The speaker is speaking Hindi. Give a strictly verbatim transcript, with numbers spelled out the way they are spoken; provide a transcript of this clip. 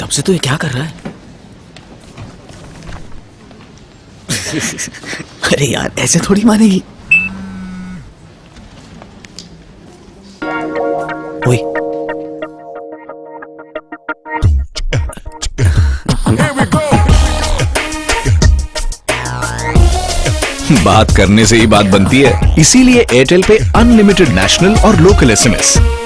तब से तो ये क्या कर रहा है? अरे यार ऐसे थोड़ी मानेगी। ओए बात करने से ही बात बनती है, इसीलिए एयरटेल पे अनलिमिटेड नेशनल और लोकल एसएमएस।